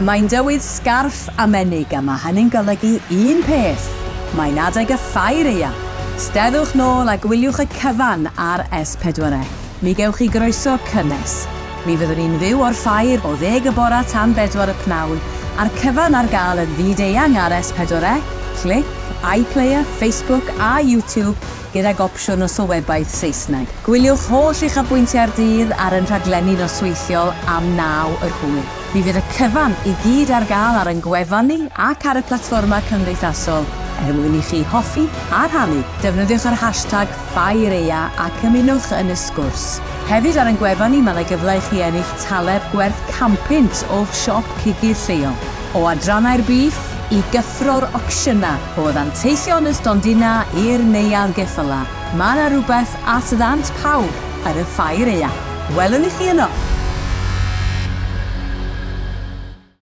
Mae'n dywydd sgarff a menyg a mae hynny'n golygu un peth. Mae'n adeg y Ffair Aeaf. Steddwch nôl a gwyliwch y cyfan ar S4C. Mi gewch chi groeso cynnes. Mi fyddwn ni'n fyw o'r ffair o 10 y bora tan 4 y pnawn, a'r cyfan ar gael yn fyd-eang ar S4C, clic, iPlayer, Facebook a YouTube gydag opsiwn o sylwebaeth Saesneg. Gwyliwch holl eich apwyntiau'r dydd ar yn rhaglenni nosweithiol am 9 yr hwyr. Mi fydd y cyfan i gyd ar gael ar yn gwefan ni ac ar y platfforma cymdeithasol mwyn i chi hoffi a rhannu. Defnyddiwch yr hashtag Ffair Aeaf ac ymunwch yn y sgwrs. Hefyd ar yn gwefan ni mae'n gyfle i chi ennill taleb gwerth campynt o siop cigydd lleol. O adrannau'r beef i gyffro'r ocsiynau, o ddanteithio yn y stondina i'r neuadd geffyla. Mae yna rhywbeth at ddant pawb ar y Ffair Aeaf. Welwn i chi yno!